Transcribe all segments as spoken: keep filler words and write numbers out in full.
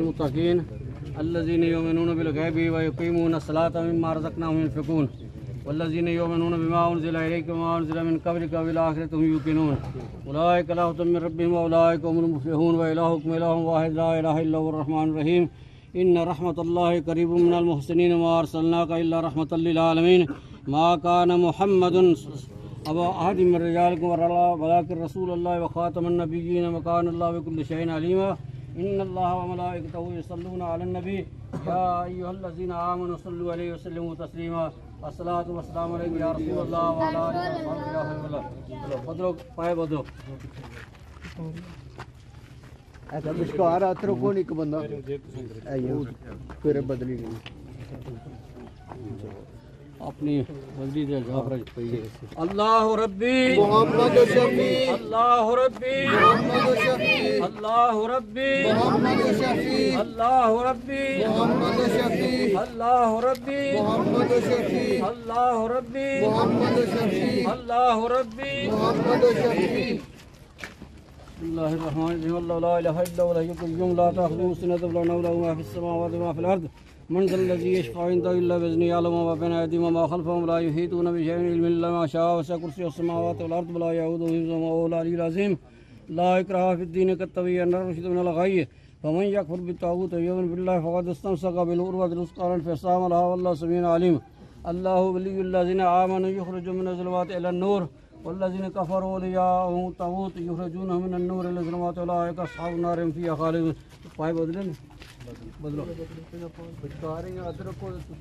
المتقين الذين يؤمنون بالغيب ويقيمون الصلاة ومما رزقناهم ينفقون والذين يؤمنون بما أنزل إليك وما أنزل من قبلك وبالآخرة هم يوقنون أولئك على هدى من ربهم وأولئك هم المفلحون وإلهكم إله واحد لا إله إلا هو الرحمن الرحيم إن رحمة الله قريب من المحسنين وما أرسلناك إلا رحمة للعالمين ما كان محمد أبا أحد من رجالكم ولكن رسول الله وخاتم النبيين وكان الله بكل شيء عليما إن الله وملائكته يصلون على النبي يا أيها الذين آمنوا صلوا عليه وسلموا تسليما الصلاة والسلام عليك يا رسول الله وعلى آله وصحبه يا حبيب الله. بدرو پائے بدرو ایسا مشکار اترو کون ایک بندہ ایو پھر بدلی نہیں اپنی بدلی دے جعفر پڑھیے اللہ ربی محمد شفیع اللہ ربی محمد شفیع اللہ ربی محمد شفیع اللہ ربی محمد شفیع اللہ ربی محمد شفیع اللہ ربی محمد شفیع اللہ ربی محمد شفیع بسم الله الرحمن الرحيم الله لا اله الا هو الحي القيوم لا تاخذه سنة ولا نوم له ما في السماوات وما في الارض من ذا الذي يشفع عنده الا باذنه يعلم ما بين ايديهم وما خلفهم لا يحيطون بشيء من علمه الا ما شاء وسع كرسيه السماوات والارض ولا يؤوده حفظهما وهو العلي العظيم لا اكراه في الدين قد تبين الرشد من الغي فمن يكفر بالطاغوت ويؤمن بالله فقد استمسك بالعروة الوثقى لا انفصام لها والله سميع عليم الله ولي الذين امنوا يخرجهم من الظلمات الى النور والذين كفروا أولياءهم الطاغوت يخرجونهم من النور إلى الظلمات أولئك أصحاب النار هم فيها خالدون. پائے بدلے نا بدلو بچکاریں گے ادرک کو بس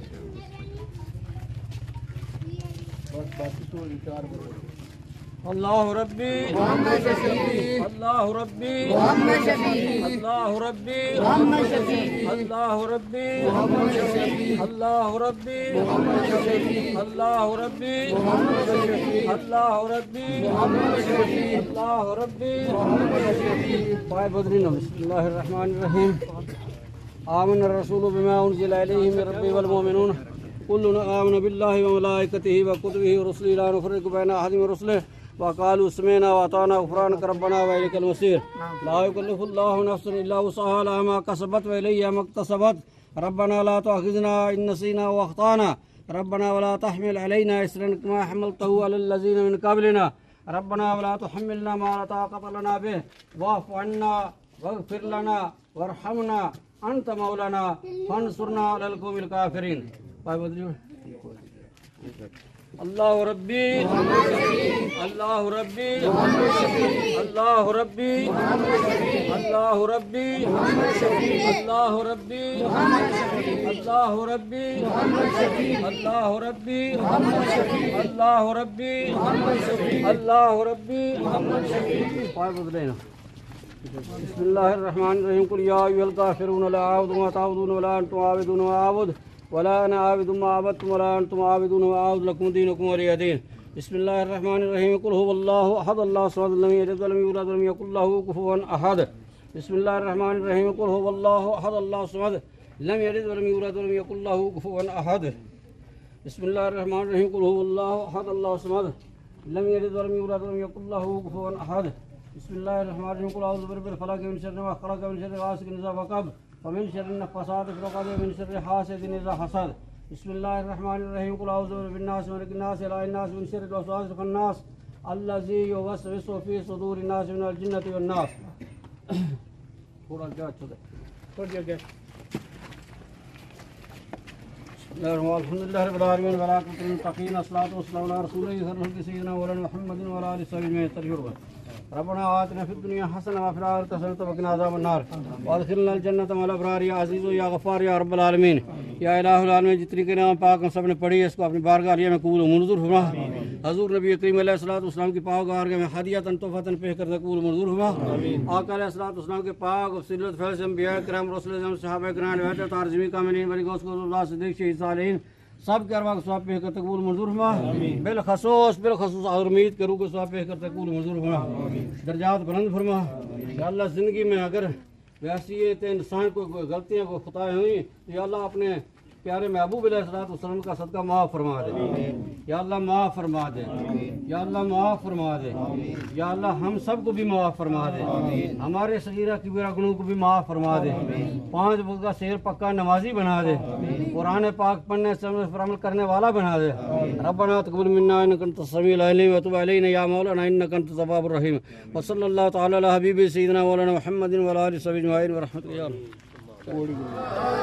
باقی تو چار بدلو اللہ ربی محمد شفیع اللہ ربی محمد شفیع اللہ ربی محمد شفیع اللہ ربی محمد شفیع اللہ ربی محمد شفیع اللہ ربی محمد شفیع اللہ ربی محمد شفیع اللہ ربی محمد شفیع پائے بدرین بسم اللہ الرحمن الرحیم آمن الرسول بما انزل الیہ من ربہ والمؤمنون كلنا آمن بالله وملائكته وكتبه ورسله لا نفرق بين أحد من رسله وقالوا سمعنا وأطعنا غفرانك ربنا وإليك المصير لا يكلف الله نفسا إلا وسعها لها ما كسبت وإليها ما اكتسبت ربنا لا تؤاخذنا إن نسينا وأخطأنا ربنا ولا تحمل علينا إصرا كما حملته على الذين من قبلنا ربنا ولا تحملنا ما لا طاقة لنا به واعف عنا واغفر لنا وارحمنا أنت مولانا فانصرنا على القوم الكافرين. اللہ ربی اللہ ربی اللہ ربی اللہ ربی اللہ ربی اللہ ربی اللہ ربی اللہ ربی اللہ ربی پائے بدلے نا بسم اللہ الرحمن الرحیم قل یا ایھا الکافرون لا اعبد ما تعبدون ولا انتم عابدون ما اعبد ولا انا عابد ما عبدتم ولا انتم عابدون ما اعبد لكم دينكم ولي دين. بسم الله الرحمن الرحيم قل هو الله احد الله الصمد لم يلد ولم يولد ولم يكن له كفوا احد. بسم الله الرحمن الرحيم قل هو الله احد الله الصمد لم يلد ولم يولد ولم يكن له كفوا احد. بسم الله الرحمن الرحيم قل هو الله احد الله الصمد لم يلد ولم يولد ولم يكن له كفوا احد. بسم الله الرحمن الرحيم قل اعوذ برب الفلق من شر ما خلق من شر غاسق اذا وقب ومن شر النفاثات في العقد ومن شر حاسد اذا حسد. بسم الله الرحمن الرحيم قل اعوذ برب الناس ملك الناس اله الناس من شر الوسواس الخناس الذي يوسوس في صدور الناس من الجنة والناس. تھوڑا کیا چھوڑ چھوڑ دیا گیا. الحمد لله رب العالمين والعاقبة للمتقين والصلاة والسلام على رسول الله سيدنا مولانا محمد وعلى آله وصحبه أجمعين. ربنا آتنا في الدنيا حسنة وفي الآخرة حسنة وقنا عذاب النار وادخلنا الجنة مع الأبرار يا عزيز یا غفار یا رب العالمین یا الہ العالمین. جتنی کے نام پاک ہم سب نے پڑھی ہے اس کو اپنی بارگاہ عالیہ میں قبول و منظور فرما. حضور نبی کریم علیہ الصلوۃ والسلام کی پاک بارگاہ میں ہدیۃ تحفۃ پیش کرتے قبول و منظور فرما. آقا علیہ الصلوۃ والسلام کے پاک وسیلت فیض سے انبیاء کرام رسول اعظم صحابہ کرام بیٹھے تارزمی کاملین بری گوس کو اللہ صدیق شہید صالحین سب کے ارواح کو ثواب پیش کرتے قبول منظور فرما. بالخصوص بالخصوص اور امید کروں کہ ثواب پیش کرتے قبول منظور فرما. درجات بلند فرما. یا اللہ زندگی میں اگر ویسی ہے تو انسان کو غلطیاں کو خطائیں ہوئیں یا اللہ اپنے پیارے محبوب علیہ الصلوۃ والسلام کا صدقہ معاف فرما دے یا اللہ، معاف فرما دے یا اللہ، معاف فرما دے یا اللہ، ہم سب کو بھی معاف فرما دے، ہمارے صغیرہ کبیرہ گناہوں کو بھی معاف فرما دے، پانچ وقت کا سحر پکا نمازی بنا دے، قرآن پاک پڑھنے سمجھنے پر عمل کرنے والا بنا دے۔ ربنا تقبل منا انک انت السمیع العلیم وتب علینا یا مولانا انک انت التواب الرحیم، وصلی اللہ تعالی علی حبیب سیدنا مولانا محمد وعلی آلہ وصحبہ اجمعین ورحمۃ اللہ۔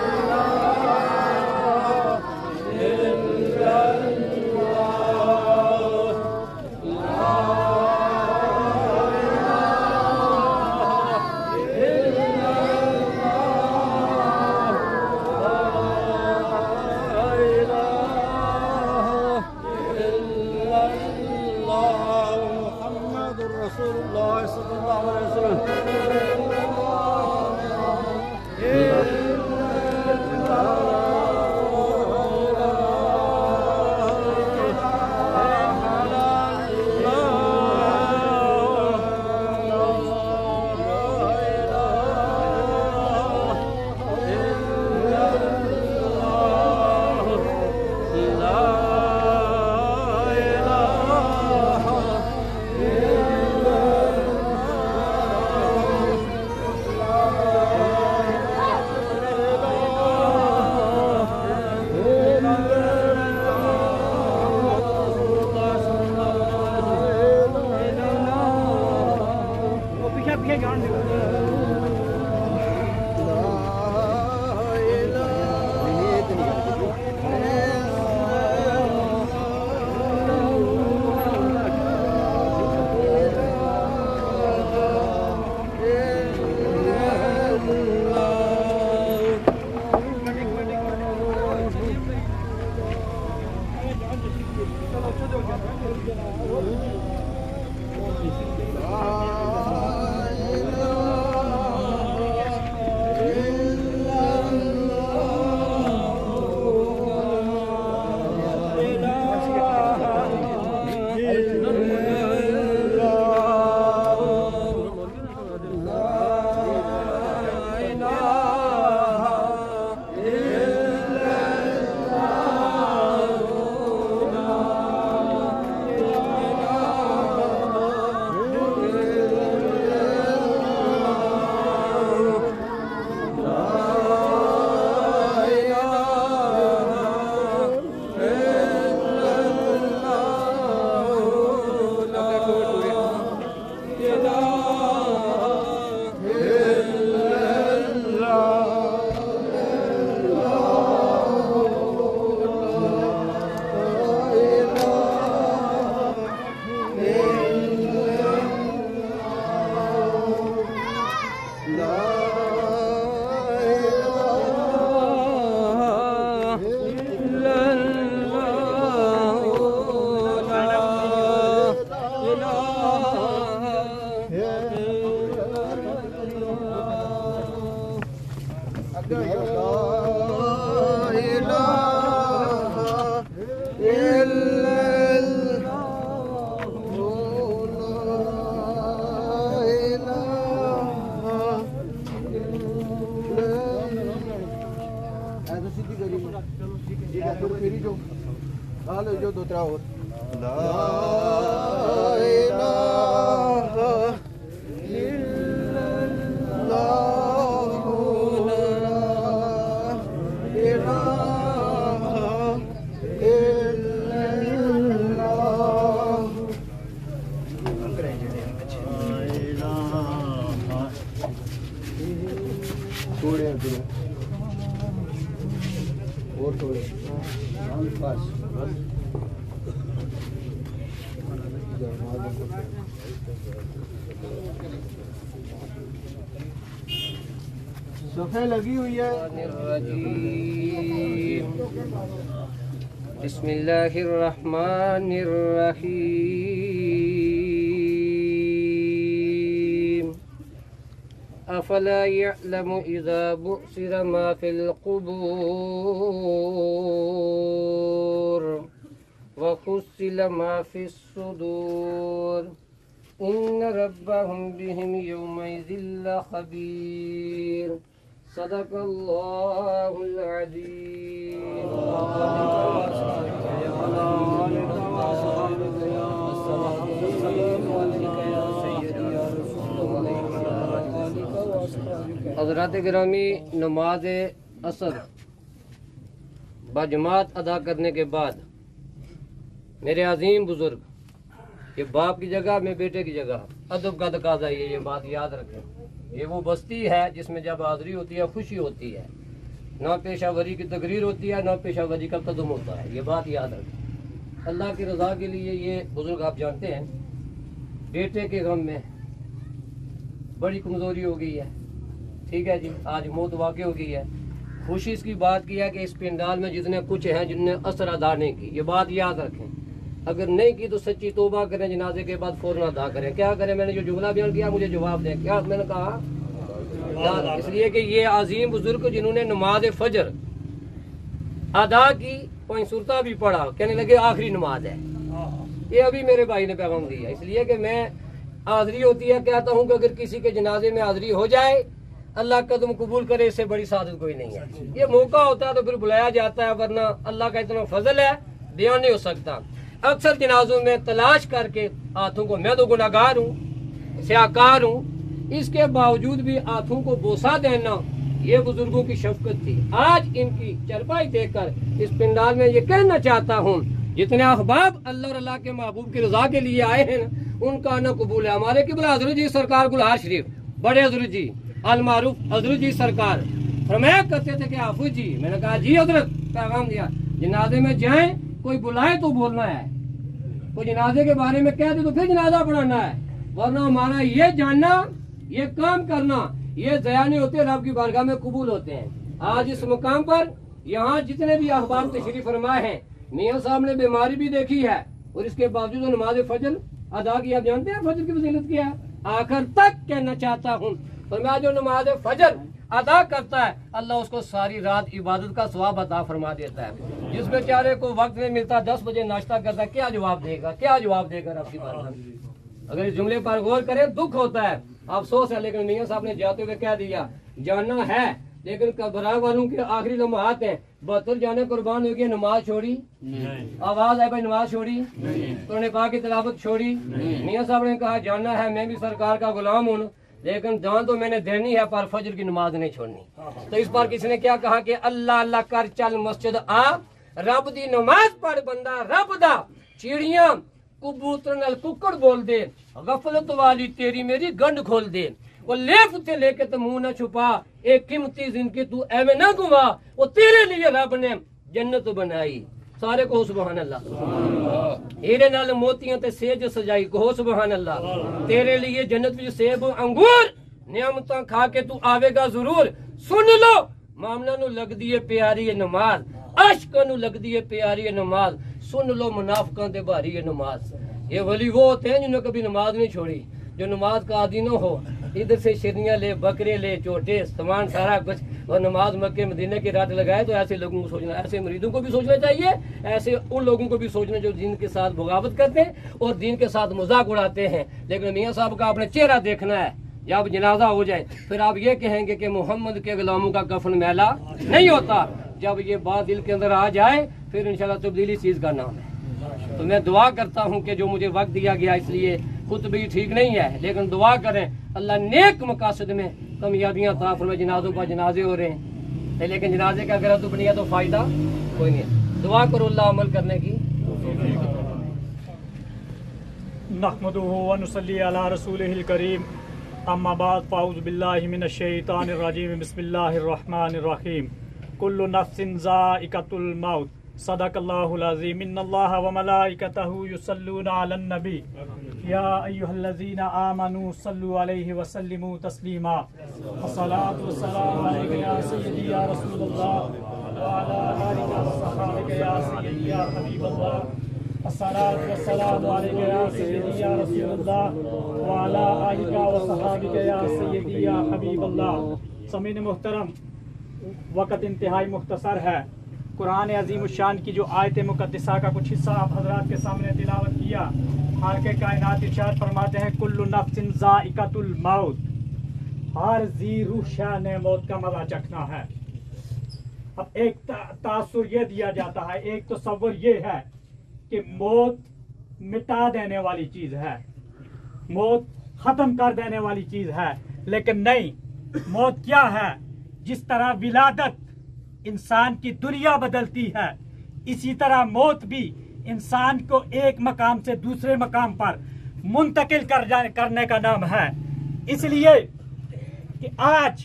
صفحے لگی ہوئی ہے۔ بسم اللہ الرحمن الرحیم افلا يعلم اذا بعثر ما في القبور وحصل ما في الصدور ان ربهم بهم يومئذ لخبير صدق اللہ العظیم۔ حضرات گرامی، نماز عصر بجماعت ادا کرنے کے بعد میرے عظیم بزرگ، یہ باپ کی جگہ میں بیٹے کی جگہ، ادب کا تقاضا ہے، یہ بات یاد رکھیں۔ یہ وہ بستی ہے جس میں جب حاضری ہوتی ہے خوشی ہوتی ہے، نہ پیشہ وری کی تقریر ہوتی ہے، نہ پیشہ وری کا قدم ہوتا ہے، یہ بات یاد رکھیں۔ اللہ کی رضا کے لیے یہ بزرگ آپ جانتے ہیں بیٹے کے غم میں بڑی کمزوری ہو گئی ہے، ٹھیک ہے جی، آج موت واقع ہو گئی ہے۔ خوشی اس کی بات کی ہے کہ اس پنڈال میں جتنے کچھ ہیں جن نے اثر ادا نہیں کی، یہ بات یاد رکھیں۔ اگر نہیں کی تو سچی توبہ کریں، جنازے کے بعد فوراً ادا کریں۔ کیا کریں؟ میں نے جو جملہ بیان کیا مجھے جواب دیں۔ کیا میں نے کہا؟ اس لیے کہ یہ عظیم بزرگ جنہوں نے نماز فجر ادا کی، کوئی صورتہ بھی پڑھا، کہنے لگے آخری نماز ہے، یہ ابھی میرے بھائی نے پیغام دیا۔ اس لیے کہ میں حاضری ہوتی ہے، کہتا ہوں کہ اگر کسی کے جنازے میں حاضری ہو جائے اللہ قدم قبول کرے، اس سے بڑی سعادت کوئی نہیں ہے۔ یہ موقع ہوتا ہے تو پھر بلایا جاتا ہے، ورنہ اللہ کا اتنا فضل ہے بیان نہیں ہو سکتا۔ اکثر جنازوں میں تلاش کر کے ہاتھوں کو، میں تو گناہگار ہوں، سیاکار ہوں، اس کے باوجود بھی ہاتھوں کو بوسہ دینا یہ بزرگوں کی شفقت تھی۔ آج ان کی چرپائی دیکھ کر اس پنڈال میں یہ کہنا چاہتا ہوں، جتنے احباب اللہ اور اللہ کے محبوب کی رضا کے لیے آئے ہیں ان کا آنا قبول ہے۔ ہمارے قبلہ حضرت جی سرکار گلہار شریف، بڑے حضرت جی المعروف حضرت جی سرکار فرمایا کرتے تھے کہ حافظ جی، میں نے کہا جی حضرت، پیغام دیا جنازے میں جائیں کوئی بلائے تو بولنا ہے، کوئی جنازے کے بارے میں کہہ دے تو پھر جنازہ پڑھانا ہے، ورنہ ہمارا یہ جاننا، یہ کام کرنا، یہ ضیاء نہیں ہوتے، رب کی بارگاہ میں قبول ہوتے ہیں۔ آج اس مقام پر یہاں جتنے بھی احباب تشریف فرمائے ہیں، میاں صاحب نے بیماری بھی دیکھی ہے اور اس کے باوجود نماز فجر ادا کی۔ آپ جانتے ہیں فجر کی فضیلت کیا ہے؟ آخر تک کہنا چاہتا ہوں، فرمایا جو نماز فجر ادا کرتا ہے اللہ اس کو ساری رات عبادت کا ثواب عطا فرما دیتا ہے۔ جس بیچارے کو وقت نہیں ملتا، دس بجے ناشتہ کرتا ہے، کیا جواب دے گا؟ کیا جواب دے گا رب کی بارگاہ میں؟ اگر اس جملے پر غور کریں دکھ ہوتا ہے، افسوس ہے، لیکن میاں صاحب نے جاتے ہوئے کہہ دیا جانا ہے، لیکن قبرا والوں کے آخری لمحات ہیں، بہتر جانے قربان ہو گئی، نماز چھوڑی، آواز ہے بھائی نماز چھوڑی، تو نے کہا کہ تلاوت چھوڑی۔ میاں صاحب نے کہا جانا ہے، میں بھی سرکار کا غلام ہوں، لیکن جان تو میں نے دینی ہے پر فجر کی نماز نہیں چھوڑنی۔ تو اس پر کسی نے کیا کہا کہ اللہ اللہ کر چل مسجد آ، رب دی نماز پڑھ بندہ رب دا، چیڑیاں کبوتر نال ککڑ بول دے، غفلت والی تیری میری گنڈ کھول دے، وہ لیف تے لے کے تو منہ نہ چھپا، ایک قیمتی زندگی تو ایویں نہ گوا، وہ تیرے لیے رب نے جنت بنائی۔ سارے کہو سبحان اللہ۔ ہیرے نال موتیاں تے سیج سجائی، کہو سبحان اللہ۔ تیرے لیے جنت وچ سیب انگور نعمتاں کھا کے تو آوے گا ضرور۔ سن لو معاملہ نو لگ دیے پیاری نماز، عشق نو لگ دیے پیاری نماز، سن لو منافقاں دے بھاری نماز۔ یہ ولی وہ ہوتے ہیں جنہوں نے کبھی نماز نہیں چھوڑی، جو نماز کا عادی نہ ہو، ادھر سے شرنیاں لے، بکرے لے، چوٹے سامان سارا کچھ، اور نماز مکے مدینہ کی رات لگائے۔ تو ایسے لوگوں کو سوچنا، ایسے مریدوں کو بھی سوچنا چاہیے، ایسے ان لوگوں کو بھی سوچنا جو دین کے ساتھ بغاوت کرتے ہیں اور دین کے ساتھ مذاق اڑاتے ہیں۔ لیکن میاں صاحب کا اپنے چہرہ دیکھنا ہے، جب جنازہ ہو جائے پھر آپ یہ کہیں گے کہ محمد کے غلاموں کا کفن میلا نہیں ہوتا۔ جب یہ بات دل کے اندر آ جائے پھر انشاءاللہ تبدیلی چیز کا نام ہے۔ تو میں دعا کرتا ہوں کہ جو مجھے وقت دیا گیا، اس لیے خود بھی ٹھیک نہیں ہے، لیکن دعا کریں اللہ نیک مقاصد میں کامیابیاں عطا فرمائے۔ جنازوں پر جنازے ہو رہے ہیں، لیکن جنازے کا اگر ادب نہیں ہے تو فائدہ کوئی نہیں ہے۔ دعا کرو اللہ عمل کرنے کی۔ نحمدہ ونصلی علی رسولہ الکریم، اما بعد فاعوذ باللہ من الشیطان الرجیم، بسم اللہ الرحمن الرحیم۔ کل نفس ذائقۃ الموت، صدق اللہ العظیم۔ ان اللہ وملائکتہ یصلون علی النبی یا ایھا الذین آمنوا صلوا علیہ وسلموا تسلیما۔ الصلاۃ والسلام علیک یا سیدی یا رسول اللہ وعلی آلک وصحبہ یا سیدی یا حبیب اللہ۔ الصلاۃ والسلام علیک یا سیدی یا رسول اللہ وعلی آلک وصحبہ یا سیدی یا حبیب اللہ۔ سامعین محترم، وقت انتہائی مختصر ہے۔ قرآن عظیم الشان کی جو آیت مقدسہ کا کچھ حصہ آپ حضرات کے سامنے تلاوت کیا، خالق کائنات ارشاد فرماتے ہیں کل نفس ذائقۃ الموت، हर जी रूह शाह ने मौत का मजा चखना है। अब एक तासुर ये दिया जाता है, एक तसव्वुर ये है कि मौत मिटा देने वाली चीज है, मौत खत्म कर देने वाली चीज है, लेकिन नहीं, मौत क्या है? जिस तरह विलादत इंसान की दुनिया बदलती है, इसी तरह मौत भी इंसान को एक मकाम से दूसरे मकाम पर मुंतकिल कर जाने करने का नाम है। इसलिए कि आज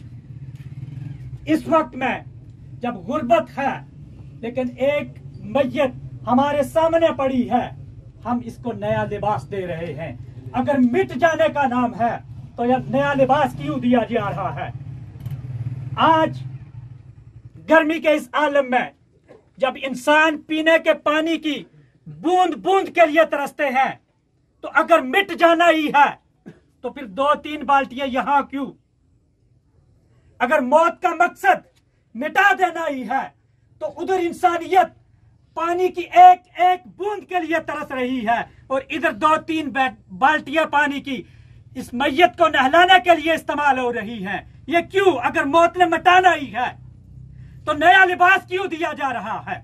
इस वक्त में जब गुर्बत है लेकिन एक मैयत हमारे सामने पड़ी है, हम इसको नया लिबास दे रहे हैं। अगर मिट जाने का नाम है तो यह नया लिबास क्यों दिया जा रहा है? आज गर्मी के इस आलम में जब इंसान पीने के पानी की बूंद बूंद के लिए तरसते हैं, तो अगर मिट जाना ही है तो फिर दो तीन बाल्टियां यहां क्यों? अगर मौत का मकसद मिटा देना ही है तो उधर इंसानियत पानी की एक एक बूंद के लिए तरस रही है और इधर दो तीन बाल्टियां पानी की इस मैयत को नहलाने के लिए इस्तेमाल हो रही हैं। ये क्यों? अगर मौत ने मिटाना ही है तो नया लिबास क्यों दिया जा रहा है?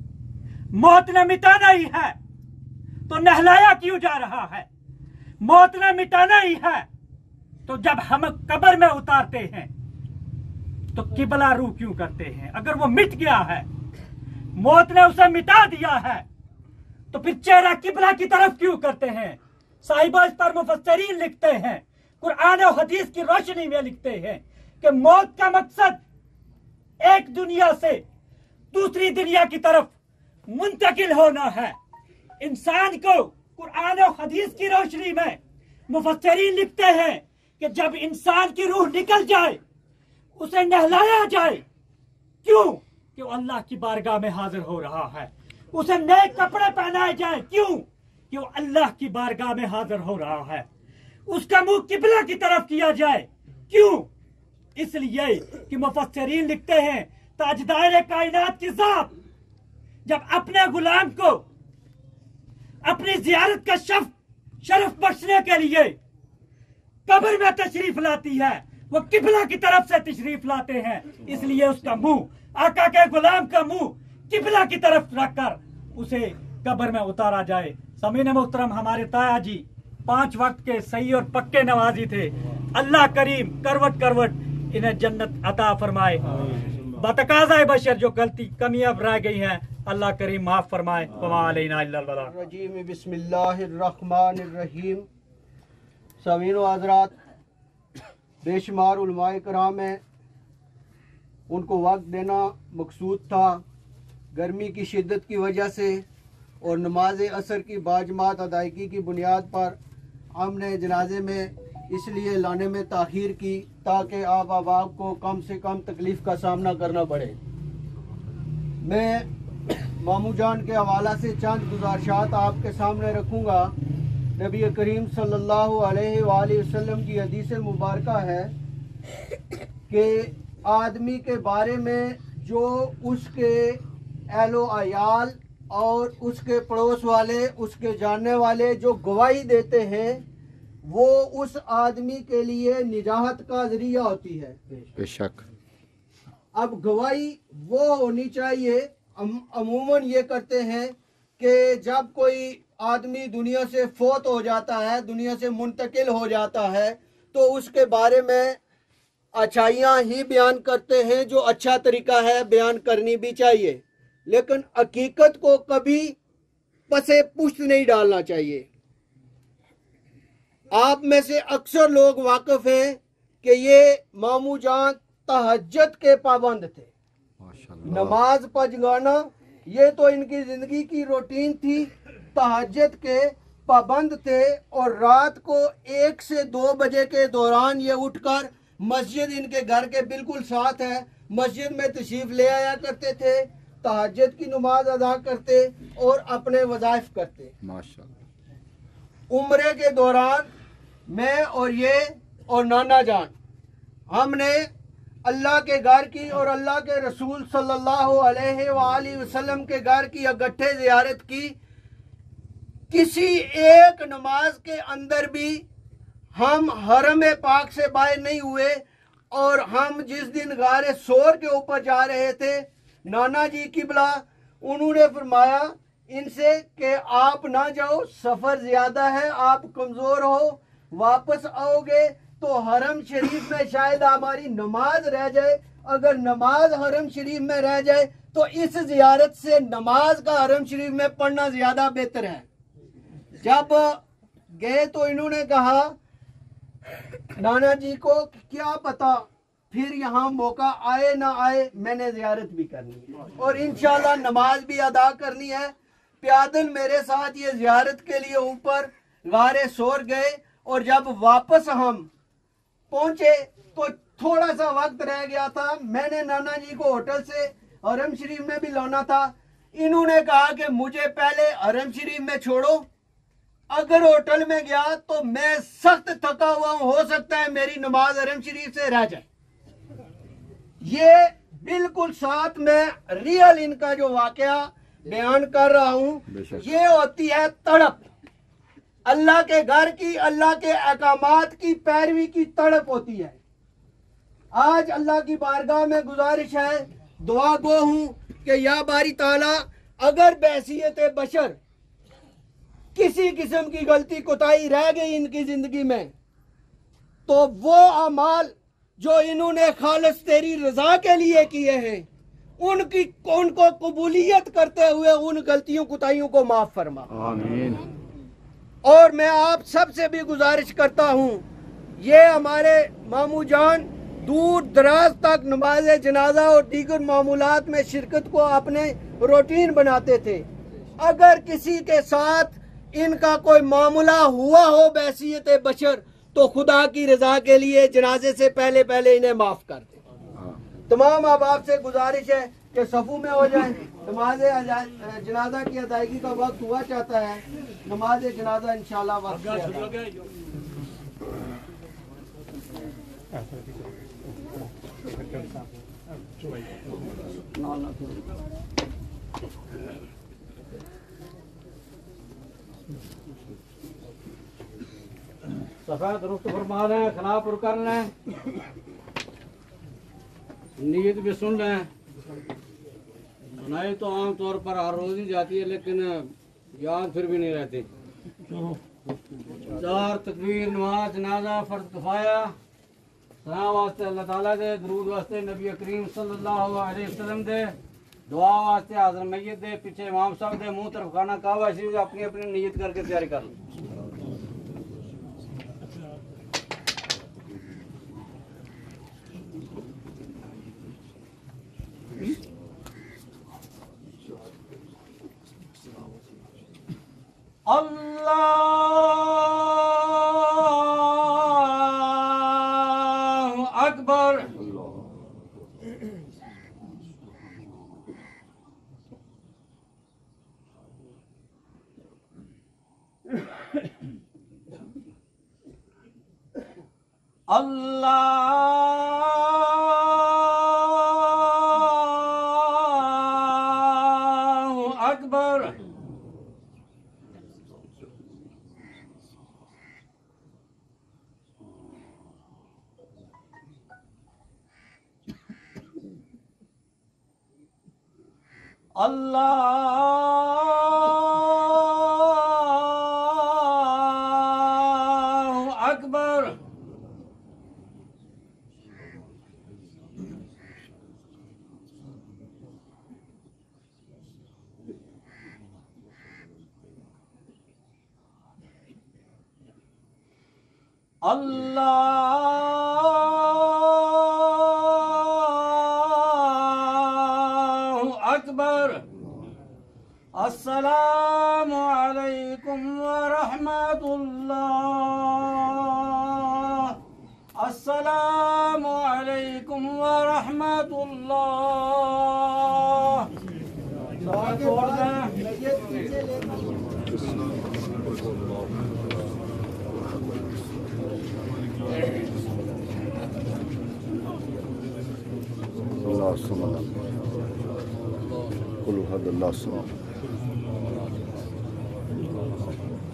मौत ने मिटाना ही है तो नहलाया क्यों जा रहा है? मौत ने मिटाना ही है तो जब हम कब्र में उतारते हैं तो किबला रू क्यों करते हैं? अगर वो मिट गया है, मौत ने उसे मिटा दिया है, तो फिर चेहरा किबला की तरफ क्यों करते हैं? साहिबा इस पर मुफस्सरीन लिखते हैं, कुरान और हदीस की रोशनी में लिखते हैं कि मौत का मकसद एक दुनिया से दूसरी दुनिया की तरफ मुंतकिल होना है। इंसान को कुरान और हदीस की रोशनी में मुफस्सरीन लिखते हैं कि जब इंसान की रूह निकल जाए उसे नहलाया जाए। क्यों? कि वो अल्लाह की बारगाह में हाजिर हो रहा है। उसे नए कपड़े पहनाए जाए। क्यों? कि वो अल्लाह की बारगाह में हाजिर हो रहा है। उसका मुंह किबला की तरफ किया जाए। क्यों? इसलिए कि मुफस्सरीन लिखते हैं ताजदार कायनात की ज़ात जब अपने गुलाम को अपनी जियारत का शफ शरफ बख्शने के लिए कब्र में तशरीफ लाती है, वो किबला की तरफ से तशरीफ लाते हैं। इसलिए उसका मुंह, आका के गुलाम का मुंह किबला की तरफ रखकर उसे कब्र में उतारा जाए। समीन मोहतरम, हमारे ताया जी पांच वक्त के सही और पक्के नवाजी थे। अल्लाह करीम करवट करवट इन्हें जन्नत अता फरमाए। बतकाज़ाए बशर जो गलती कमियां रह गई हैं अल्लाह करीम माफ फरमाए। वमा अलैना इल्लल बलाग। रजीम बिस्मिल्लाहिर्रहमानिर्रहीम। समीन व हज़रात, बेशुमार उलमाए कराम हैं, उनको वक्त देना मकसूद था। गर्मी की शिद्दत की वजह से और नमाज असर की बाजमात अदायगी की बुनियाद पर हमने जनाजे में इसलिए लाने में ताख़ीर की ताकि आप अहबाब को कम से कम तकलीफ़ का सामना करना पड़े। मैं मामू जान के हवाला से चंद गुज़ारिशात आपके सामने रखूँगा। नबी करीम सल्लल्लाहु अलैहि वसल्लम की हदीस मुबारका है कि आदमी के बारे में जो उसके एलो अयाल और उसके पड़ोस वाले, उसके जानने वाले जो गवाही देते हैं, वो उस आदमी के लिए निजाहत का जरिया होती है। बेशक। अब गवाही वो होनी चाहिए, अमूमन ये करते हैं कि जब कोई आदमी दुनिया से फोत हो जाता है, दुनिया से मुंतकिल हो जाता है, तो उसके बारे में अच्छाइयाँ ही बयान करते हैं। जो अच्छा तरीका है बयान करनी भी चाहिए, लेकिन हकीकत को कभी पसे पुष्ट नहीं डालना चाहिए। आप में से अक्सर लोग वाकिफ हैं कि ये मामू जान तहज्जुद के पाबंद थे। नमाज पढ़ना ये तो इनकी जिंदगी की रूटीन थी। तहज्जुद के पाबंद थे और रात को एक से दो बजे के दौरान ये उठकर, मस्जिद इनके घर के बिल्कुल साथ है, मस्जिद में तशरीफ ले आया करते थे, तहज्जुद की नमाज अदा करते और अपने वज़ाइफ करते। माशाअल्लाह। उम्रे के दौरान मैं और ये और नाना जान, हमने अल्लाह के घर की और अल्लाह के रसूल सल्लल्लाहु अलैहि वसल्लम के घर की इकट्ठे ज़ियारत की। किसी एक नमाज के अंदर भी हम हरम पाक से बाहर नहीं हुए اور ہم جس دن غار سور کے اوپر جا رہے تھے، نانا جی قبلہ انہوں نے فرمایا ان سے کہ آپ نہ جاؤ، سفر زیادہ ہے، آپ کمزور ہو، واپس آؤ گے تو حرم شریف میں شاید ہماری نماز رہ جائے، اگر نماز حرم شریف میں رہ جائے تو اس زیارت سے نماز کا حرم شریف میں پڑھنا زیادہ بہتر ہے۔ جب گئے تو انہوں نے کہا نانا جی کو کیا پتا پھر یہاں موقع آئے نہ آئے، میں نے زیارت بھی کرنی ہے اور انشاءاللہ نماز بھی ادا کرنی ہے۔ پیادل میرے ساتھ یہ زیارت کے لیے اوپر غار سور گئے، اور جب واپس ہم پہنچے تو تھوڑا سا وقت رہ گیا تھا، میں نے نانا جی کو ہوٹل سے حرم شریف میں بھی لانا تھا، انہوں نے کہا کہ مجھے پہلے حرم شریف میں چھوڑو، اگر ہوٹل میں گیا تو میں سخت تھکا ہوا ہوں، ہو سکتا ہے میری نماز حرم شریف سے رہ جائے۔ یہ بالکل ساتھ میں ریئل ان کا جو واقعہ بیان کر رہا ہوں، یہ ہوتی ہے تڑپ، اللہ کے گھر کی، اللہ کے احکامات کی پیروی کی تڑپ ہوتی ہے۔ آج اللہ کی بارگاہ میں گزارش ہے، دعا گو ہوں کہ یا باری تعالیٰ اگر بحیثیت بشر کسی قسم کی غلطی کوتاہی رہ گئی ان کی زندگی میں تو وہ اعمال جو انہوں نے خالص تیری رضا کے لیے کیے ہیں ان کی ان کو قبولیت کرتے ہوئے ان غلطیوں کوتاہیوں کو معاف فرما آمین۔ اور میں آپ سب سے بھی گزارش کرتا ہوں، یہ ہمارے ماموں جان دور دراز تک نماز جنازہ اور دیگر معمولات میں شرکت کو اپنے روٹین بناتے تھے، اگر کسی کے ساتھ ان کا کوئی معاملہ ہوا ہو بحیثیت بشر تو خدا کی رضا کے لیے جنازے سے پہلے پہلے انہیں معاف کر دیں۔ تمام احباب سے گزارش ہے کہ صفوں میں ہو جائیں، نماز جنازہ کی ادائیگی کا وقت ہوا چاہتا ہے، نماز جنازہ انشاءاللہ وقت سے ادا۔ صفحہ درست فرما لیں، خلا پر کر لیں، نیت بھی سن لیں۔ سنائی تو عام طور پر ہر روز ہی جاتی ہے لیکن یاد پھر بھی نہیں رہتی۔ چار تکبیر، نماز جنازہ، فرض کفایہ، سلام واسطے اللہ تعالیٰ دے، درود واسطے نبی کریم صلی اللہ علیہ وسلم دے، دعا واسطے حاضر میت دے، پیچھے امام صاحب دے، منہ طرف کھانا کعبہ شریف اپنی اپنی نیت کر کے تیاری کر لیں۔ اللہ اکبر۔ اللہ اکبر۔ اللہ اکبر۔ اللہ اکبر۔ السلام علیکم ورحمۃ اللہ، السلام علیکم ورحمۃ اللہ۔ ساتھ چھوڑ دیں۔ اللہ الصمد قل هو اللہ الصمد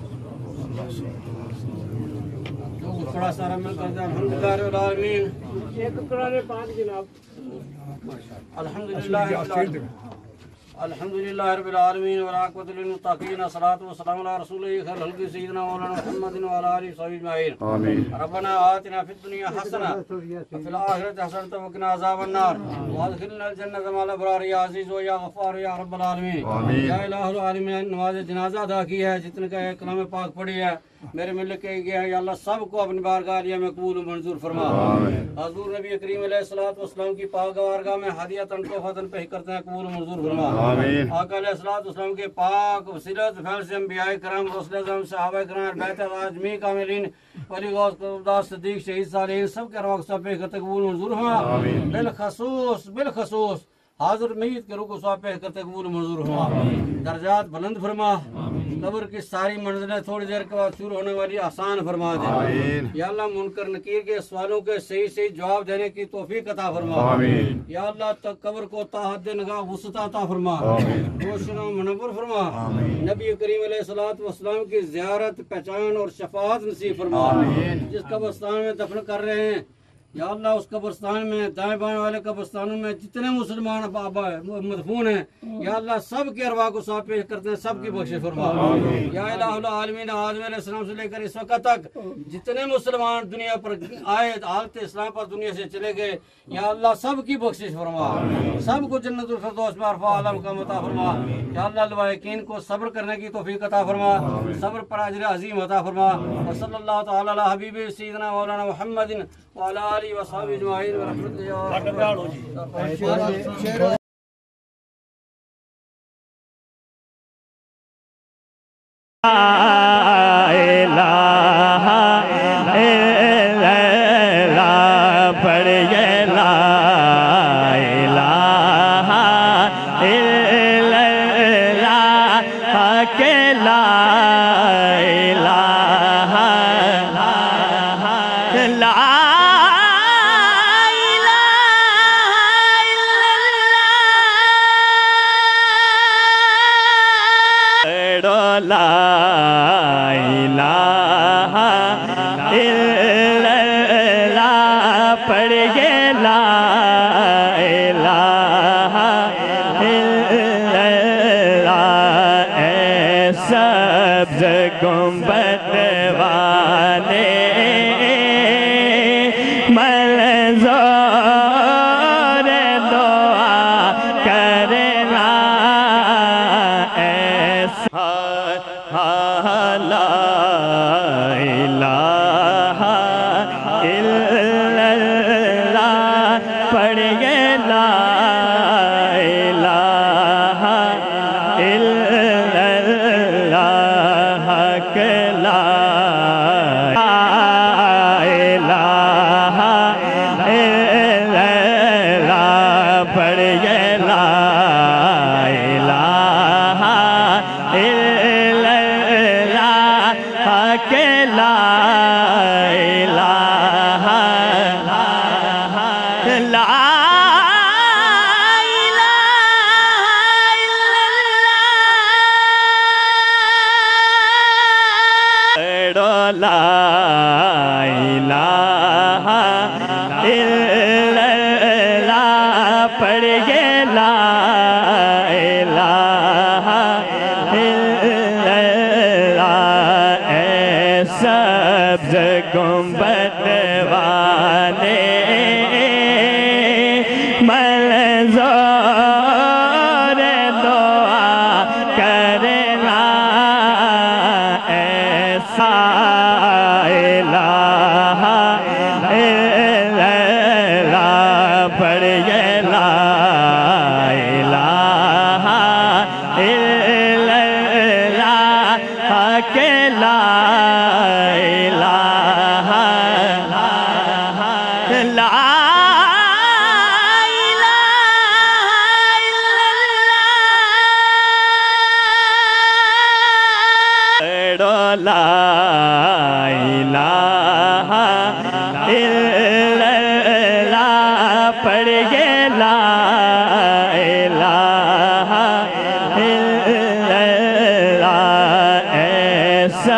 تھوڑا سارا مل کر الحمد للہ رب العالمین۔ الحمدللہ رب العالمین والعاقبۃ للمتقین والصلاۃ والسلام علی رسول خیر الخلق سیدنا مولانا محمد وعلی آلہ وصحبہ اجمعین آمین ربنا آتنا فی الدنیا حسنہ وفی الآخرۃ حسنۃ وقنا عذاب النار وادخلنا الجنۃ مع الابرار یا عزیز و یا غفار یا رب العالمین یا الہ العالمین نماز جنازہ ادا کی ہے، جتنے کا کلام پاک پڑھی ہے میرے ملک کے گیا ہے، یا اللہ سب کو اپنی بارگاہ عالیہ میں قبول و منظور فرما۔ حضور نبی کریم علیہ الصلوۃ والسلام کی پاک بارگاہ میں ہدیۃً تحفۃً پیش کرتے ہیں، قبول و منظور فرما۔ آقا علیہ الصلوۃ والسلام کے پاک وسیلت فیض سے انبیاء کرام، رسول اعظم، صحابہ کرام، بیت اجمعین کاملین، ولی غوث قطب صدیق، شہید صالحین سب کے ارواح کو پیش کرتے قبول و منظور فرما۔ بالخصوص بالخصوص حاضر میت کے روح کو سواب پیش کرتے قبول و منظور فرما، درجات بلند فرما، قبر کی ساری منزلیں تھوڑی دیر کے بعد شروع ہونے والی آسان فرما دے۔ یا اللہ منکر نکیر کے سوالوں کے صحیح صحیح جواب دینے کی توفیق عطا فرما۔ یا اللہ تک قبر کو تا حد نگاہ وسعت عطا فرما، روشن و منور فرما، نبی کریم علیہ الصلوۃ والسلام کی زیارت، پہچان اور شفاعت نصیب فرما۔ جس قبرستان میں دفن کر رہے ہیں یا اللہ اس قبرستان میں، دائیں بائیں والے قبرستانوں میں جتنے مسلمان بابا مدفون ہیں یا اللہ سب کے ارواح کو ثواب پیش کرتے ہیں، سب کی بخشش فرما۔ یا الہ العالمین آدم علیہ السلام سے لے کر اس وقت تک جتنے مسلمان دنیا پر آئے، حالت اسلام پر دنیا سے چلے گئے یا اللہ سب کی بخشش فرما، سب کو جنت الفردوس میں عرفہ اعلیٰ مقام عطا فرما۔ یا اللہ لواحقین کو صبر کرنے کی توفیق عطا فرما، صبر پر اجر عظیم عطا فرما۔ وصلی اللہ تعالی علی حبیب سیدنا مولانا محمد وعلی آلہ وصحبہ اجمعین ورحمۃ اللہ۔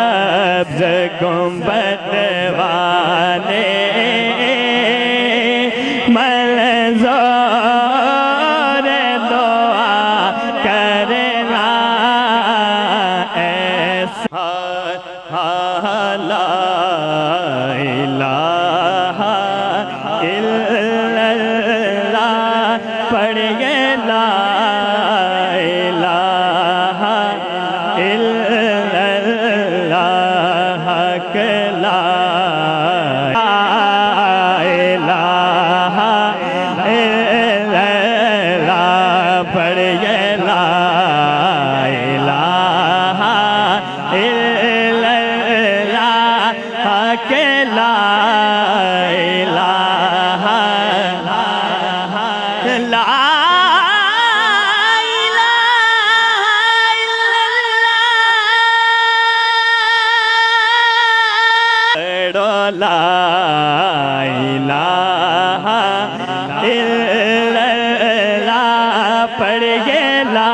گنبد والے لا الہ الا اللہ پڑھیے لا الہ الا اللہ حق لا الہ الا اللہ پڑھیے لا الہ الا اللہ حق لا الہ لا لا الہ الا اللہ پڑھیے لا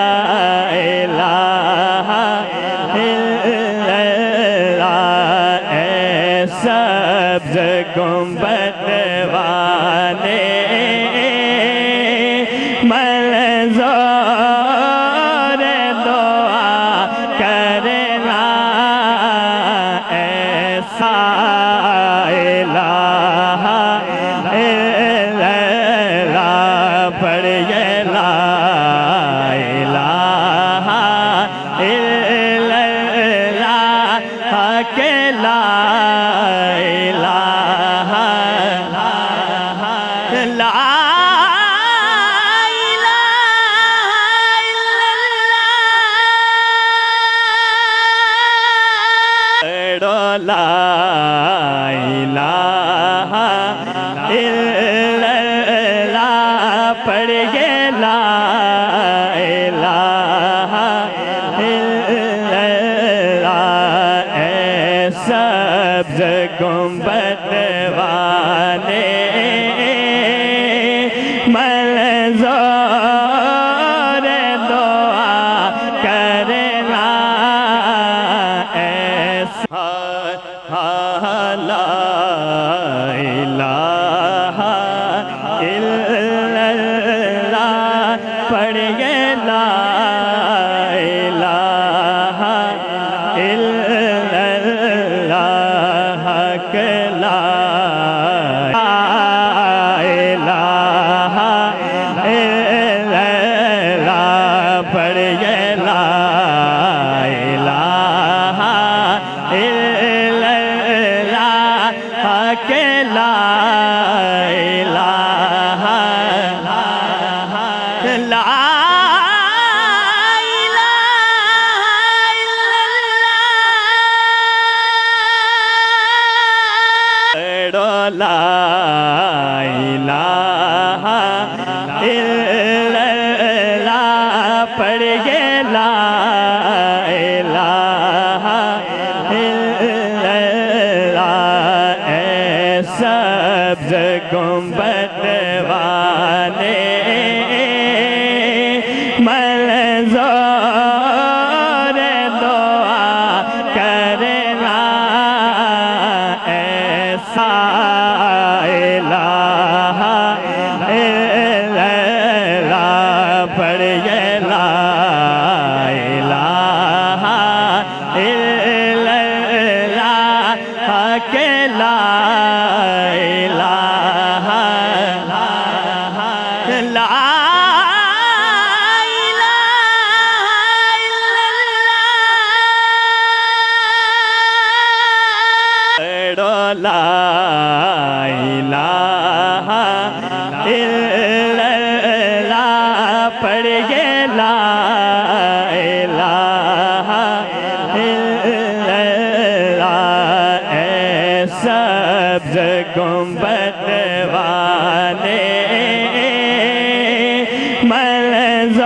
الہ الا اللہ اے سبز گنبد والے منظور دعا کرنا ایسا الہ الا اللہ پڑھیے لا الہ الا اللہ حق لا الہ لا لا الہ الا اللہ پڑھیے لا الہ الا اللہ اے سبز گنبد والے منظور دعا کرنا ایسا لا الہ الا اللہ پڑھیے لا الہ الا اللہ حق لا الہ الا اللہ پڑھیے لا الہ الا اللہ حق لا الہ لا لا الہ الا اللہ پڑھیے لا الہ الا اللہ اے سبز گنبد والے منظور دعا کرنا ایسا الہ الا اللہ پڑھیے لا الہ الا اللہ حق لا الہ لا لا الہ الا اللہ پڑھیے لا الہ الا اللہ اے سبز گنبد والے منظور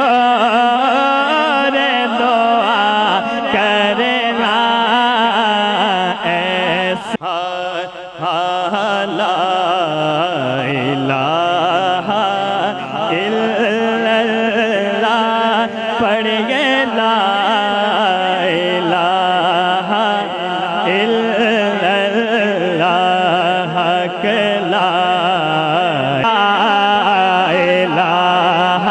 دعا کرنا ایسا لا الہ الا اللہ پڑھیے لا الہ الا اللہ حق لا الہ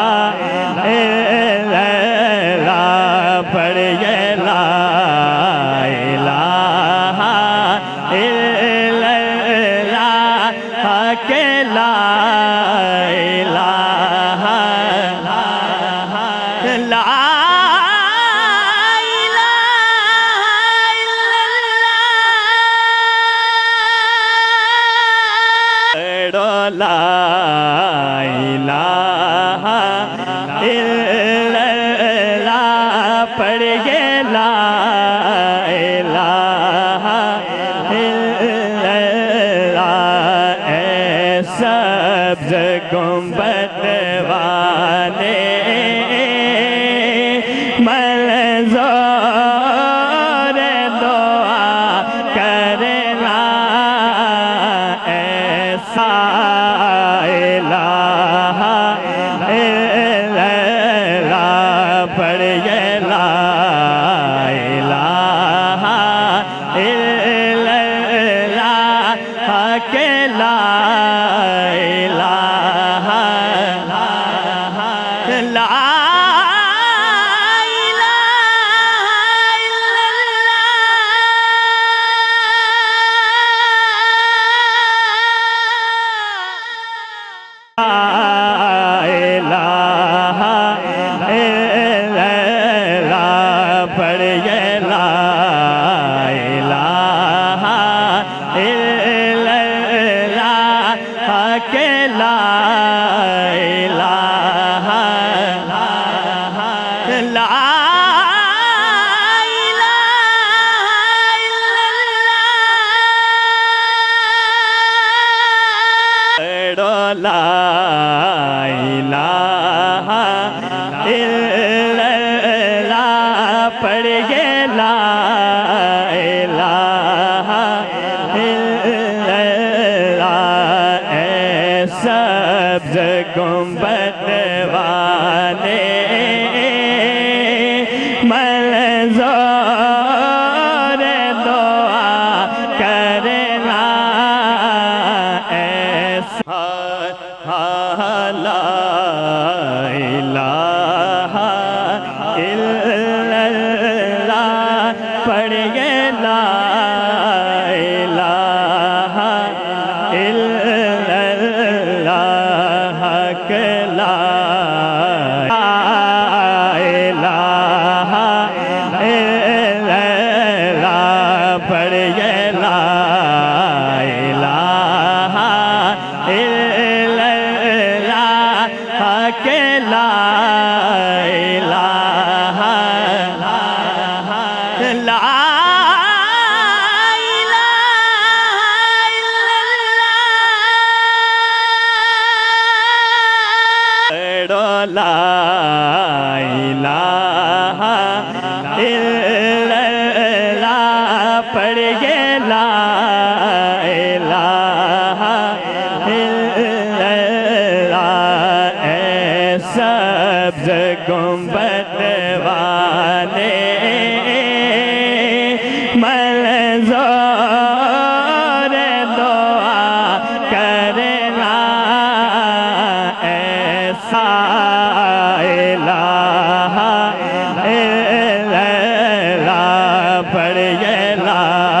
الا اللہ پڑھیے لا الہ لا الہ الا اللہ پڑھیے لا الہ الا اللہ اے سبز گنبد والے منظور دعا کرنا ایسا الہ الا اللہ پڑھیے لا الہ الا اللہ کہ لا الہ لا سبز گنبد والے منظور دعا کرنا ایسا لا الہ الا اللہ پڑھیے لا الہ الا اللہ کہ لا الہ الا اللہ پڑھیے لا الہ الا اللہ کہ لا الہ لا لا الہ الا اللہ پڑھیے لا الہ الا اللہ اے سبز گنبد والے منظور دعا کرنا ایسا الہ الا اللہ پڑھیے لا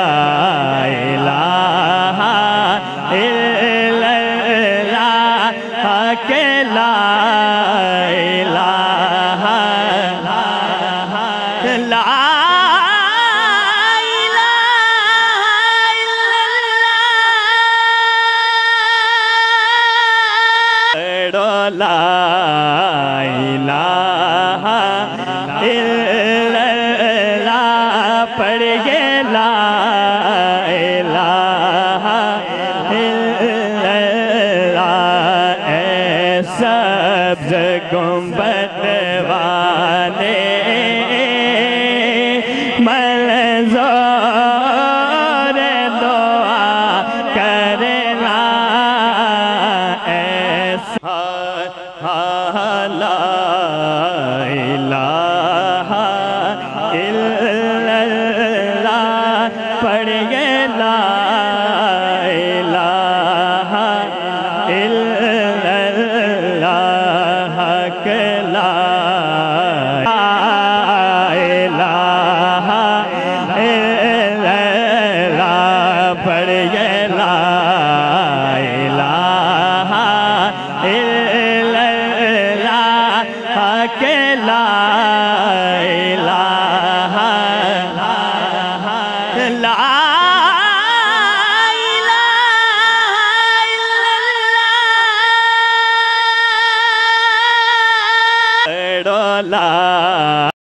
الہ الا اللہ کہ لا الہ لا لا الہ الا اللہ پڑھیے لا الہ الا اللہ اے سبز گنبد والے منظور دعا کرنا ایسا لا الہ الا اللہ پڑھیے لا الہ الا اللہ کہ لا الہ الا اللہ پڑھیے لا الہ الا اللہ کہ لا الہ لا پڑھو لا